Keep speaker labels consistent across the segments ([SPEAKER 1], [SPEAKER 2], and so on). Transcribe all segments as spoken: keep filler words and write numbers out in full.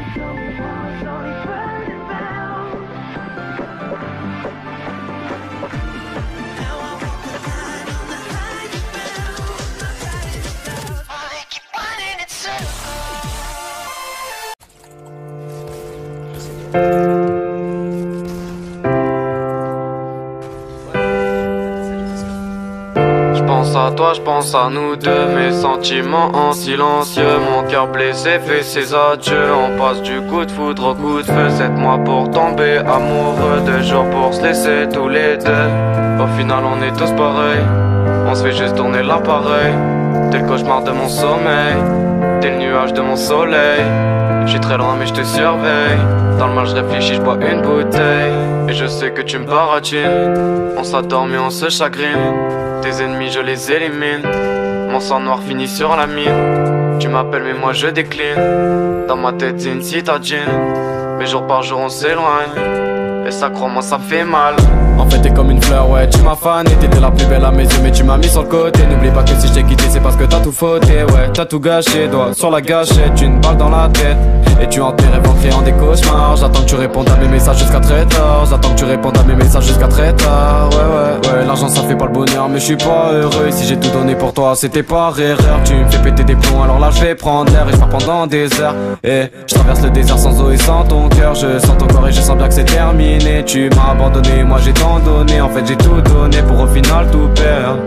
[SPEAKER 1] J'pense à toi, j'pense à nous deux, mes sentiments en silencieux. Mon cœur blessé fait ses adieux. On passe du coup de foudre au coup de feu. Sept mois pour tomber amoureux, deux jours pour se laisser tous les deux. Au final on est tous pareils, on se fait juste tourner l'appareil. T'es le cauchemar de mon sommeil, t'es le nuage de mon soleil. J'suis très loin mais je te surveille. Dans le mal je réfléchis, je bois une bouteille. Et je sais que tu me baratines. On s'adore mais on se chagrine. Tes ennemis je les élimine. Mon sang noir finit sur la mine. Tu m'appelles mais moi je décline. Dans ma tête c'est une citadine. Mais jour par jour on s'éloigne. Et ça crois-moi ça fait mal.
[SPEAKER 2] En fait t'es comme une fleur, ouais tu m'as fané. T'étais la plus belle à mes yeux mais tu m'as mis sur le côté. N'oublie pas que si je t'ai quitté c'est parce que t'as tout fauté. Ouais t'as tout gâché, doigt sur la gâchette. Une balle dans la tête et tu hantes tes rêves en créant des cauchemars. J'attends que tu répondes à mes messages jusqu'à très tard. J'attends que tu répondes à mes messages jusqu'à très tard. Ouais ouais ouais l'argent ça fait pas le bonheur mais je suis pas heureux. Et si j'ai tout donné pour toi c'était par erreur. Tu me fais péter des plombs alors là je vais prendre l'air. Et je pars pendant des heures. Et je traverse le désert sans eau et sans ton cœur. Je sens ton corps et je sens bien que c'est terminé. Tu m'as abandonné, moi j'ai tant donné. En fait j'ai tout donné pour au final tout perdre.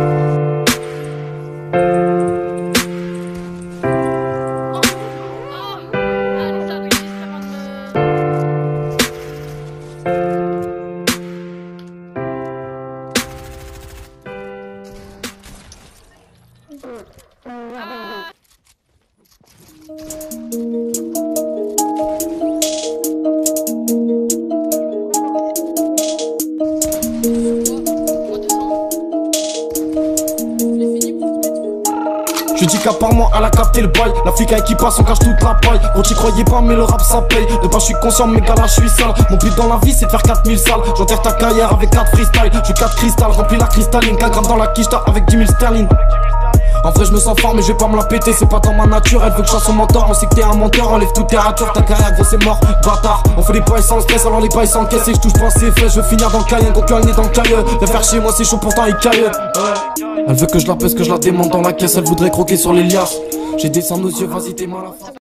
[SPEAKER 3] Je dis qu'à part moi elle a capté le bail. La flic qui passe on cache toute la paille. Gros t'y croyais pas mais le rap ça paye. De bas je suis conscient mais gars là je suis sale. Mon but dans la vie c'est de faire quatre mille salles. J'enterre ta carrière avec quatre freestyle. J'ai quatre cristal, remplis la cristalline. quatre grammes dans la quicheta avec dix mille sterling. En vrai je me sens fort mais je vais pas me la péter. C'est pas dans ma nature, elle veut que je sois son mentor. On sait que t'es un menteur, enlève toute tes ratures. Ta carrière gros c'est mort, bâtard. On fait des pailles sans stress alors les pailles s'encaissent. Et je touche pas ses fesses, je veux finir dans le cahier. Concurrent est dans le cahier. De faire chez moi c'est chaud pourtant il caille. Elle veut que je la pèse, que je la démonte dans la caisse. Elle voudrait croquer sur les liasses. J'ai des sangs aux yeux, vas-y t'es mal à la face.